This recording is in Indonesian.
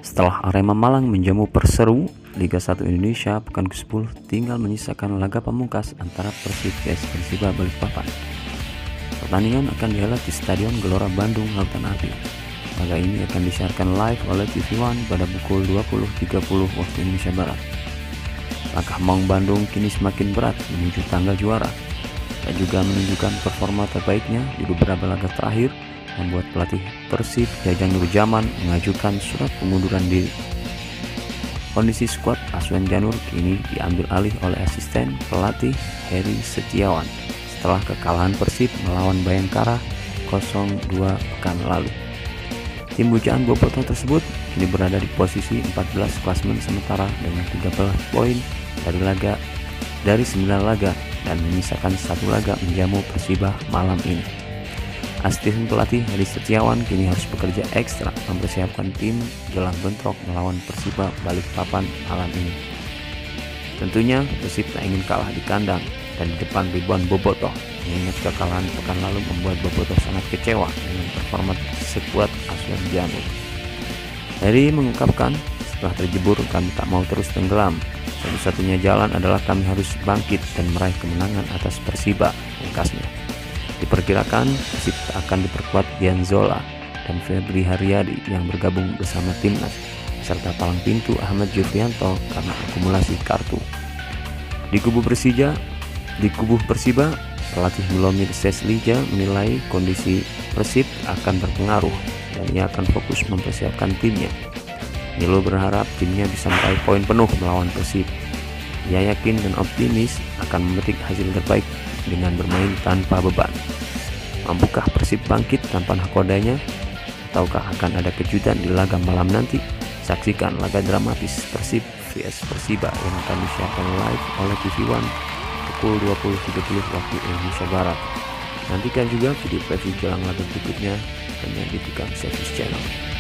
Setelah Arema Malang menjamu Perseru Liga 1 Indonesia pekan ke-10, tinggal menyisakan laga pamungkas antara Persib vs Persiba Balikpapan. Pertandingan akan dihelat di Stadion Gelora Bandung Lautan Api. Laga ini akan disiarkan live oleh TV One pada pukul 20.30 waktu Indonesia Barat. Langkah Maung Bandung kini semakin berat menuju tangga juara dan juga menunjukkan performa terbaiknya di beberapa laga terakhir, membuat pelatih Persib Jajang Nurjaman mengajukan surat pengunduran diri. Kondisi skuad Aswan Janur kini diambil alih oleh asisten pelatih Heri Setiawan setelah kekalahan Persib melawan Bayangkara 0-2 pekan lalu. Tim bujaan Bobotoh tersebut kini berada di posisi 14 klasemen sementara dengan 13 poin dari 9 laga dan menyisakan 1 laga menjamu Persiba malam ini. Asisten pelatih Heri Setiawan kini harus bekerja ekstra mempersiapkan tim jelang bentrok melawan Persiba Balikpapan malam ini. Tentunya Persib tak ingin kalah di kandang dan di depan ribuan bobotoh, mengingat kekalahan pekan lalu membuat bobotoh sangat kecewa dengan performa skuad Aswan Janur. Heri mengungkapkan, setelah terjebur kami tak mau terus tenggelam. Satu-satunya jalan adalah kami harus bangkit dan meraih kemenangan atas Persiba, ringkasnya. Diperkirakan Persib akan diperkuat Dian Zola dan Febri Haryadi yang bergabung bersama timnas, serta palang pintu Ahmad Jufrianto karena akumulasi kartu. Di kubu Persiba, pelatih Milomir Seslija menilai kondisi Persib akan berpengaruh dan ia akan fokus mempersiapkan timnya. Milo berharap timnya bisa meraih poin penuh melawan Persib. Ia yakin dan optimis akan memetik hasil terbaik dengan bermain tanpa beban. Mampukah Persib bangkit tanpa nakodanya? Ataukah akan ada kejutan di laga malam nanti? Saksikan laga dramatis Persib vs Persiba yang akan disiarkan live oleh TV One pukul 20.30 waktu Indonesia Barat. Nantikan juga video preview jelang laga berikutnya hanya di Tukang Service Channel.